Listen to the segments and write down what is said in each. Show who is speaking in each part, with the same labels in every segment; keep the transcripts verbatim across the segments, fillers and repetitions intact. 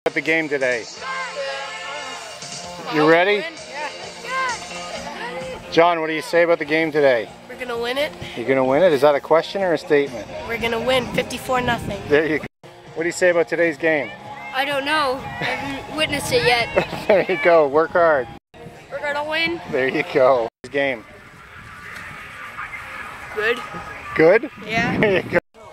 Speaker 1: At the game today. You ready? John, what do you say about the game today?
Speaker 2: We're going to win it.
Speaker 1: You're going to win it? Is that a question or a statement?
Speaker 2: We're going to win fifty-four nothing.
Speaker 1: There you go. What do you say about today's game?
Speaker 3: I don't know. I haven't witnessed it yet.
Speaker 1: There you go. Work hard.
Speaker 3: We're going to win.
Speaker 1: There you go. Game.
Speaker 2: Good.
Speaker 1: Good?
Speaker 2: Yeah.
Speaker 1: There you go.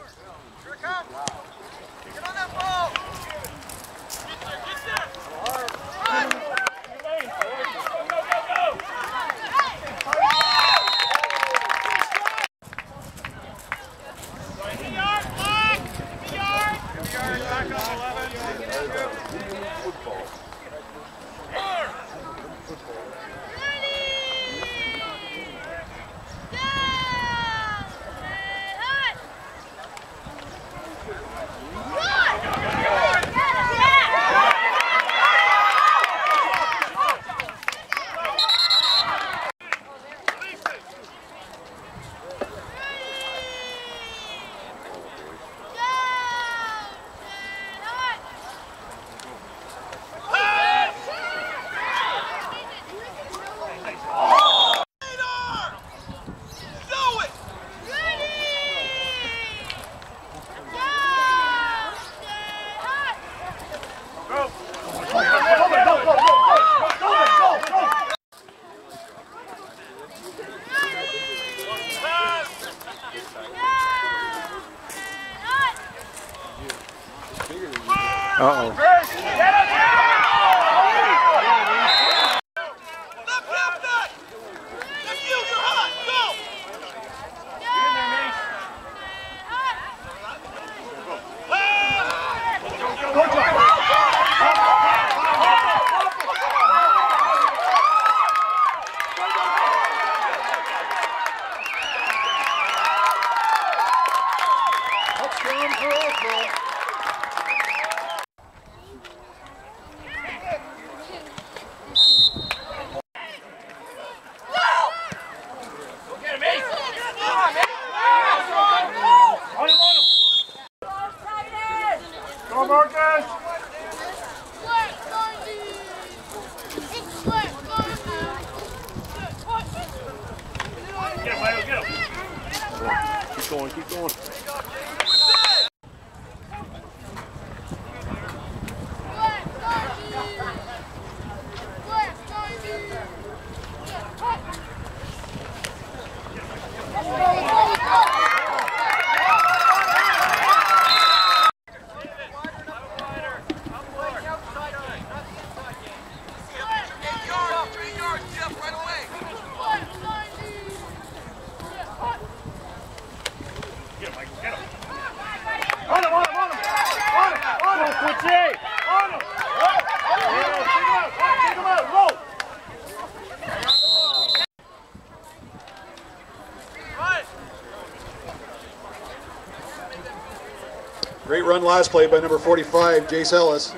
Speaker 1: Uh-oh. Go Marcus! Get him, Michael, get him! Keep going, keep going.
Speaker 4: Great run last play by number forty-five, Jace Ellis.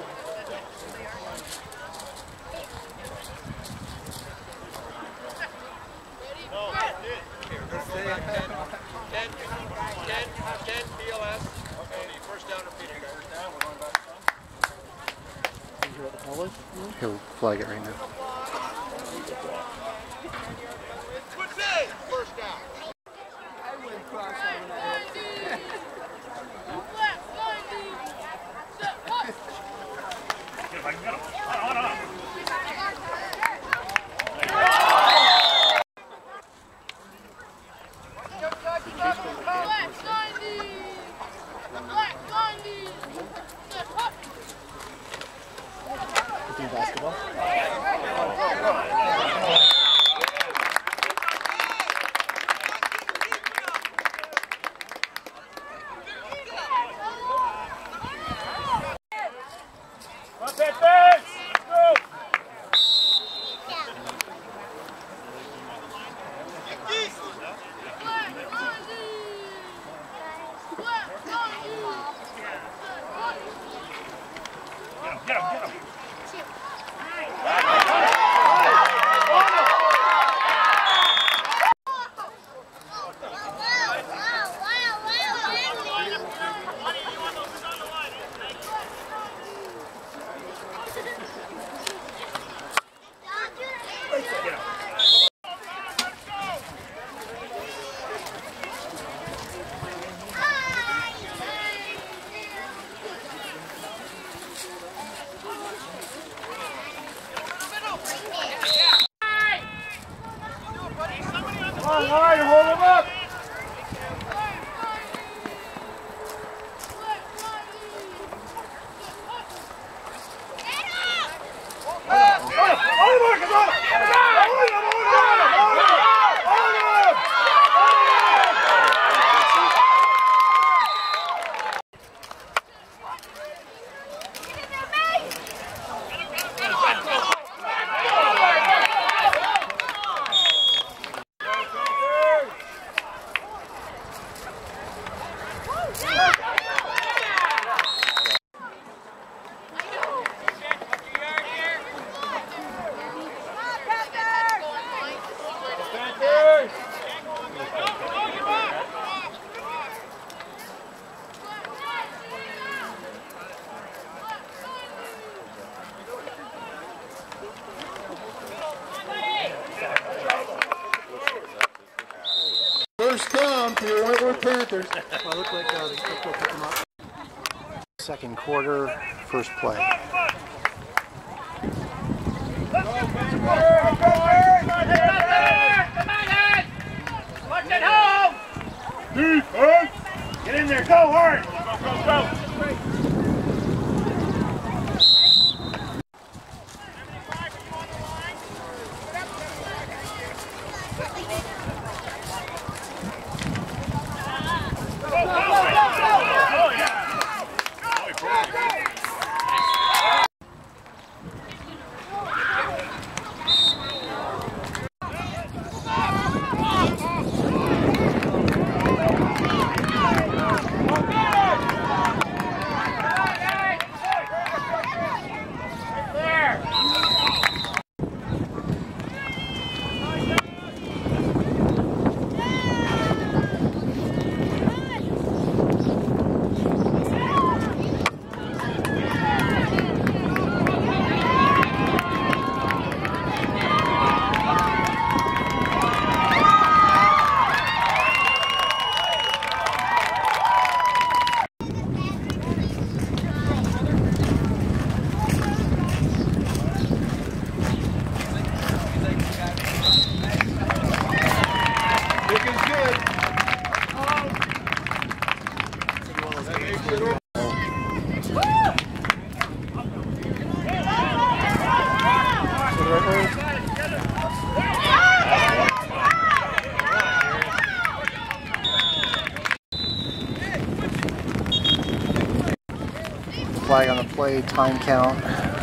Speaker 1: He'll flag it right now. Basketball? on line, hold him up.
Speaker 4: First down for your Whitewood Panthers.
Speaker 1: Well, look like uh, look like pick them up. Second quarter, first play.
Speaker 5: Get in there, go hard! Go, go, go!
Speaker 1: Flag on the play, time count.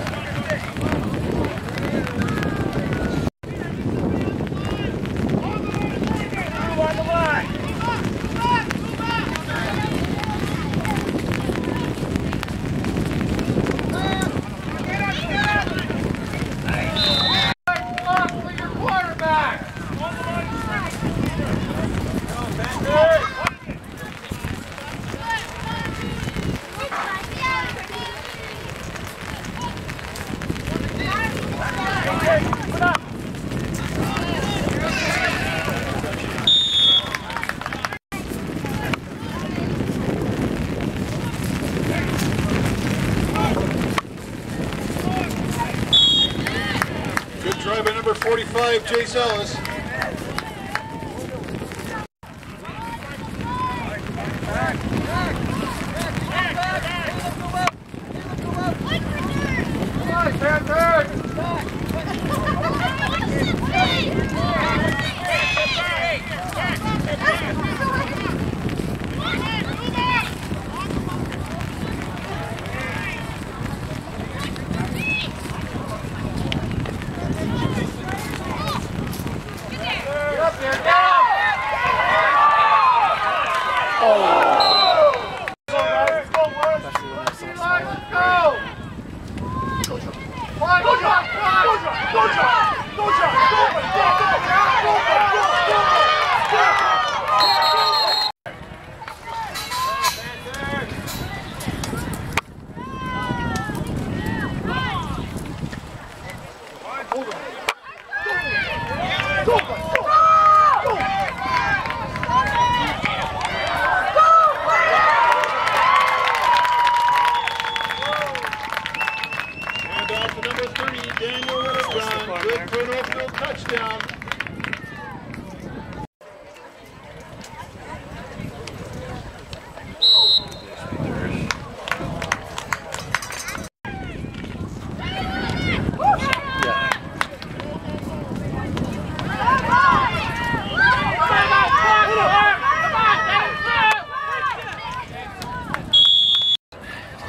Speaker 4: Good try by number forty-five, Jace Ellis.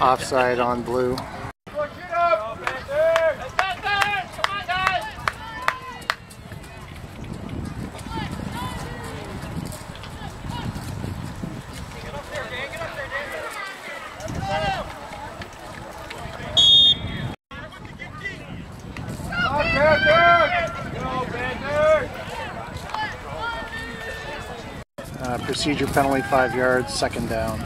Speaker 1: Offside on blue. Uh, procedure penalty, five yards, second down.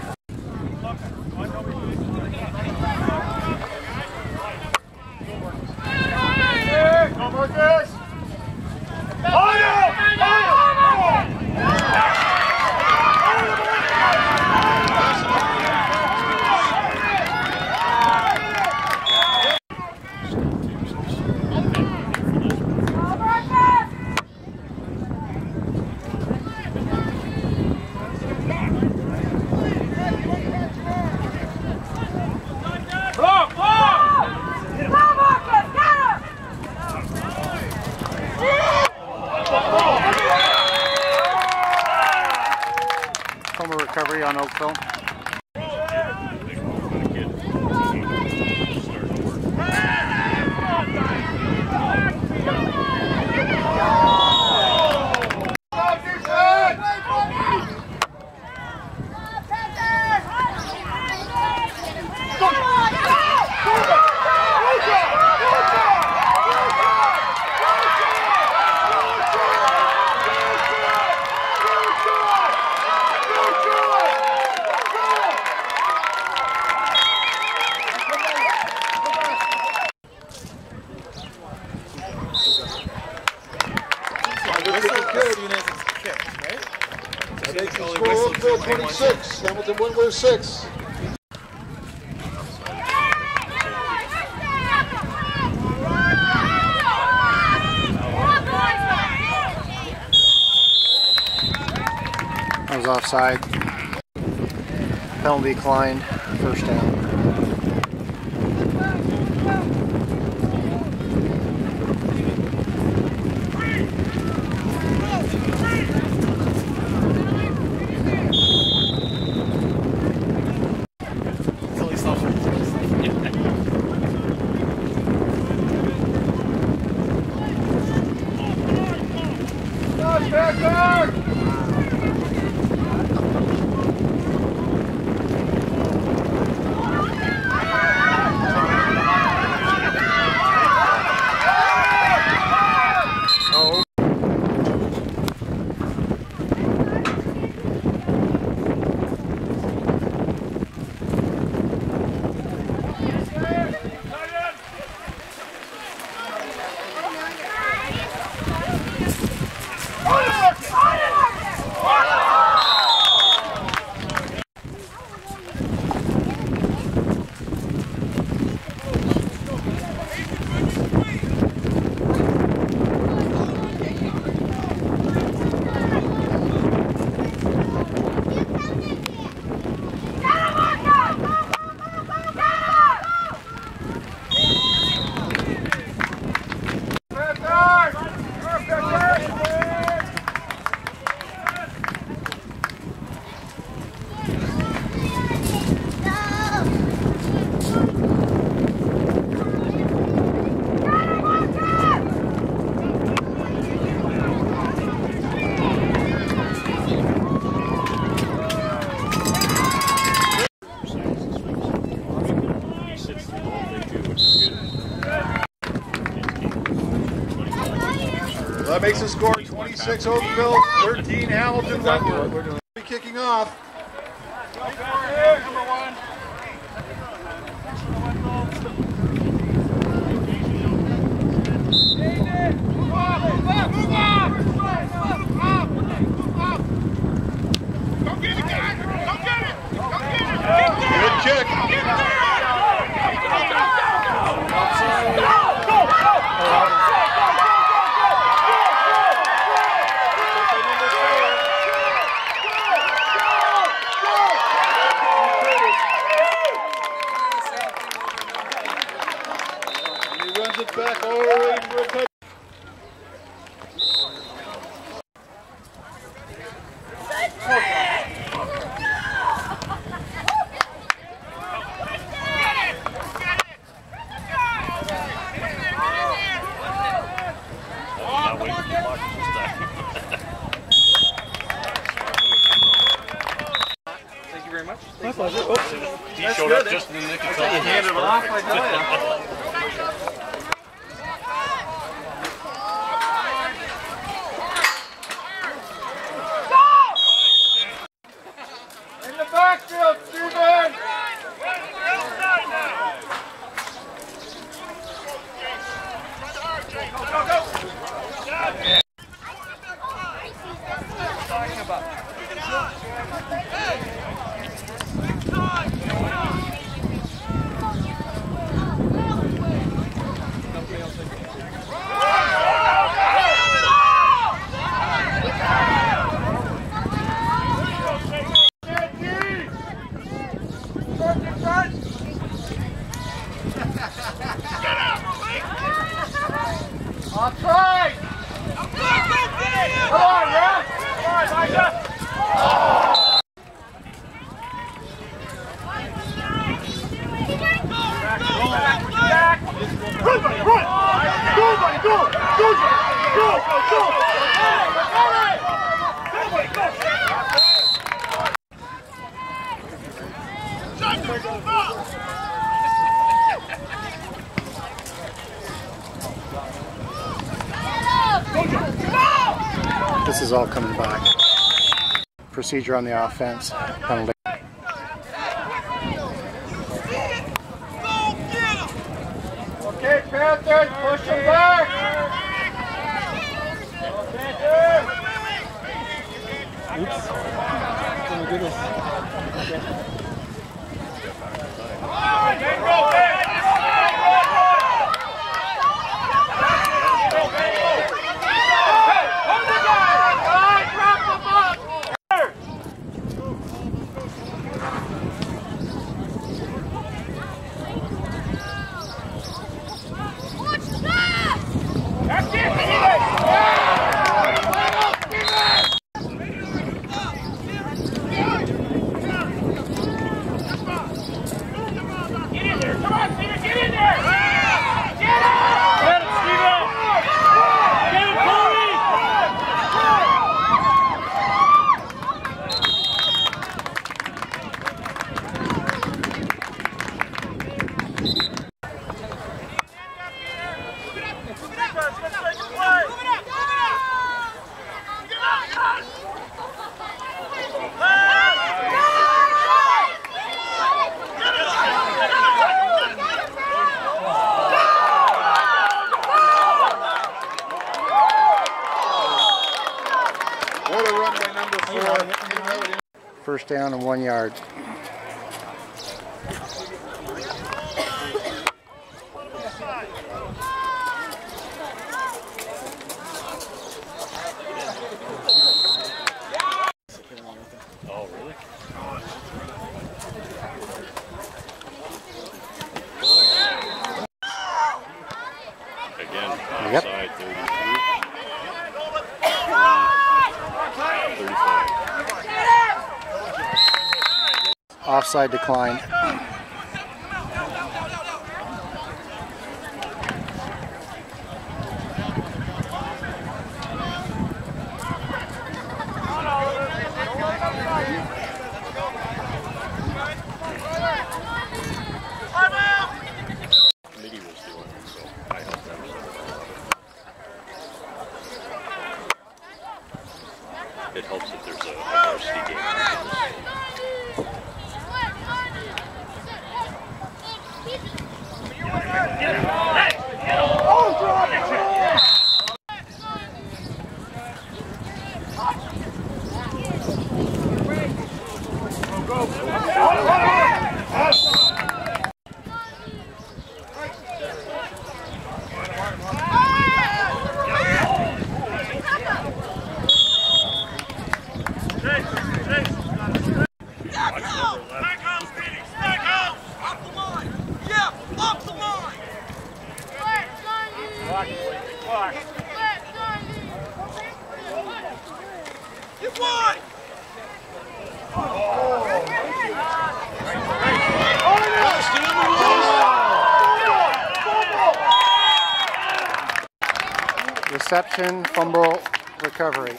Speaker 1: Home recovery on Oakville.
Speaker 4: twenty-six, Hamilton Wentworth six.
Speaker 1: That was offside. Penalty declined. First down.
Speaker 4: That makes the score twenty-six Oakville, thirteen Hamilton Wentworth. Kicking off. Number one. Good kick.
Speaker 6: He showed up just in the nick of time. You handed it off, I tell you.
Speaker 4: Backfield, Steven! Go, go, go! Talking about. I'll try! Come on, Ralph! Come on, Micah! Run, buddy, run! Go, buddy, go! Go, go, go, go! Go, buddy, go!
Speaker 1: This is all coming back. Procedure on the offense. Penalty.
Speaker 4: Okay, Panthers, push them back! Oops. Oh my goodness.
Speaker 1: First down and one yard.
Speaker 6: Oh, really? Again,
Speaker 1: Yep.
Speaker 6: outside thirty-three. thirty-five.
Speaker 1: Offside declined.
Speaker 6: Committee was doing it, so I helped them. It helps if there's a, a varsity game. Reception, fumble, recovery.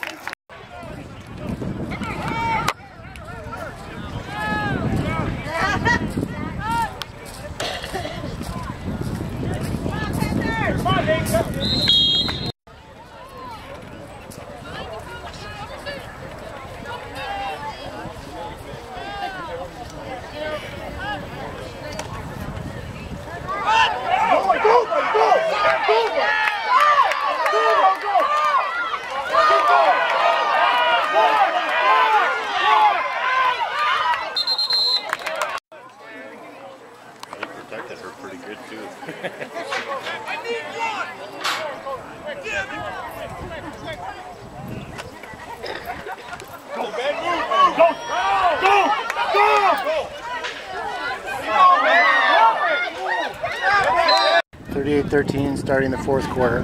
Speaker 1: thirteen, starting the fourth quarter.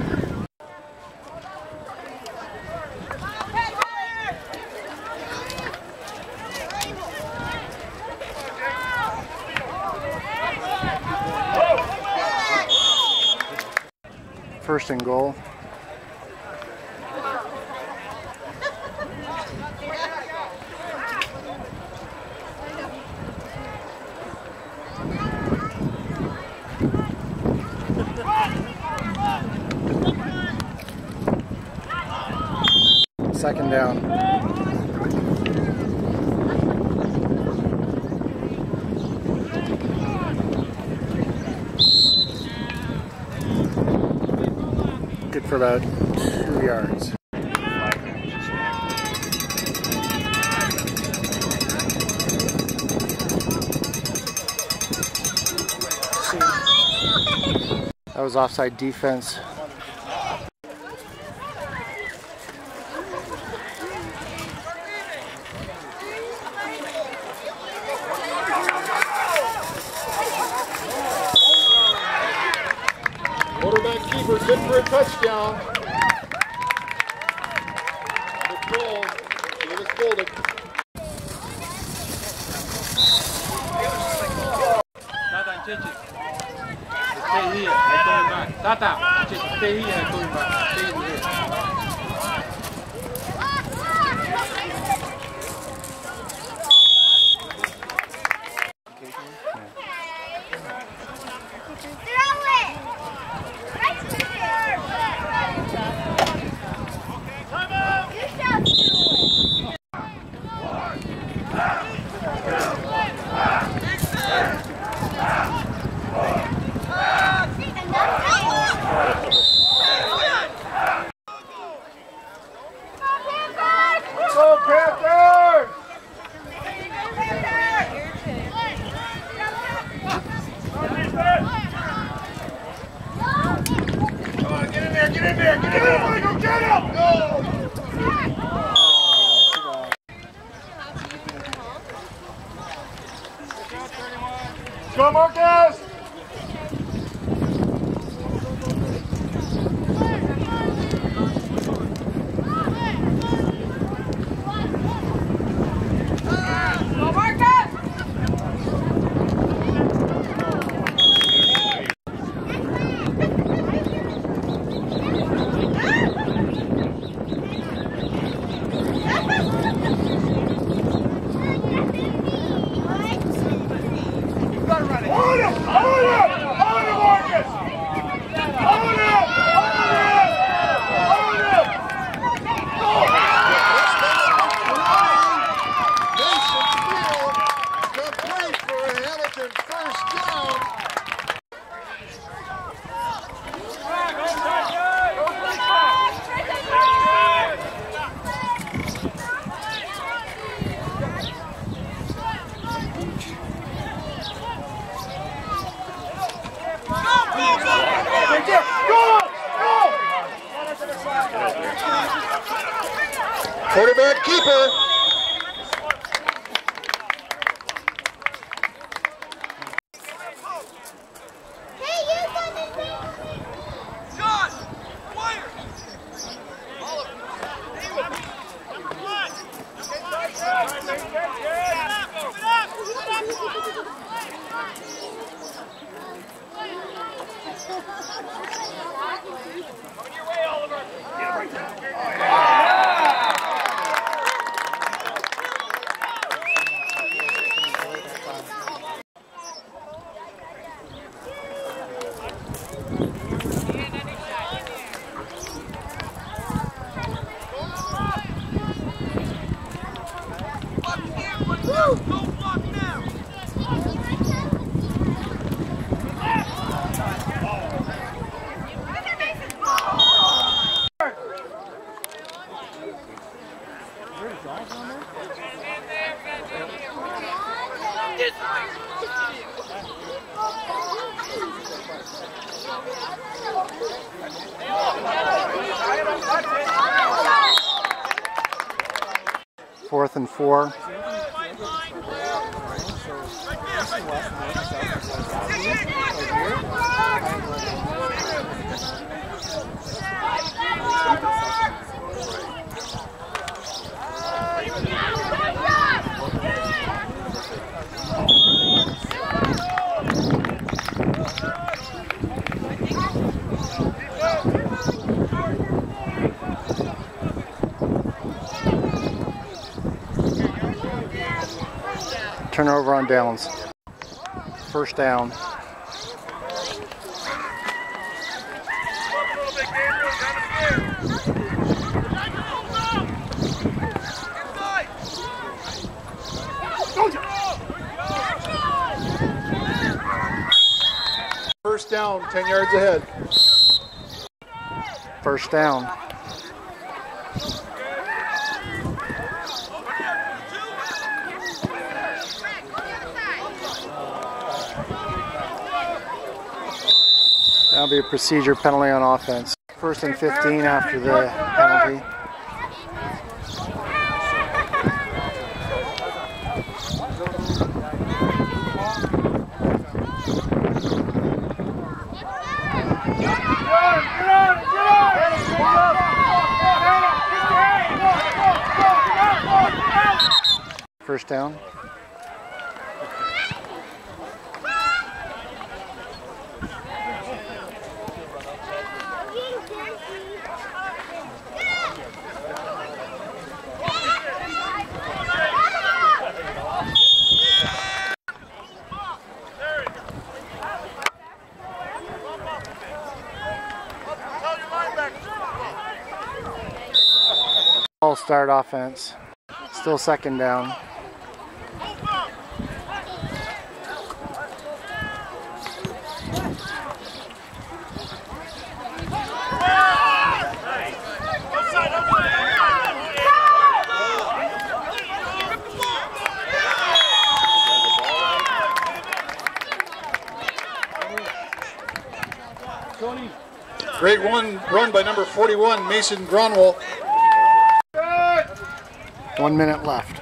Speaker 1: First and goal. Second down. Good for about two yards. That was offside defense.
Speaker 7: Quarterback keeper, good for a touchdown. Good goal. It was folded.
Speaker 8: Tata, Chichi. Stay here, I'm going back. Tata, Chichi, stay here, I'm going back. Stay here.
Speaker 4: Go, Marcus!
Speaker 3: Go, Marcus!
Speaker 7: Quarterback keeper.
Speaker 1: Fourth and four. Turnover on downs. First down.
Speaker 7: First down, ten yards ahead.
Speaker 1: First down. That'll be a procedure penalty on offense. First and fifteen after the penalty. First down. All start offense. Still second down.
Speaker 7: Great one run by number forty-one, Mason Gronwall.
Speaker 1: One minute left.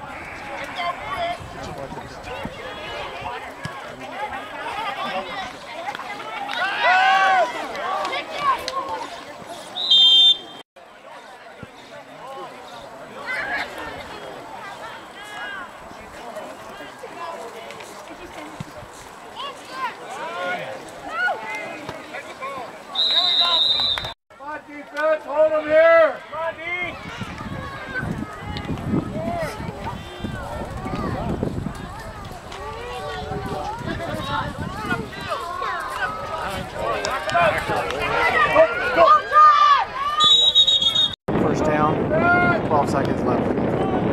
Speaker 4: Hold him here! Come on, D!
Speaker 1: First down, twelve seconds left.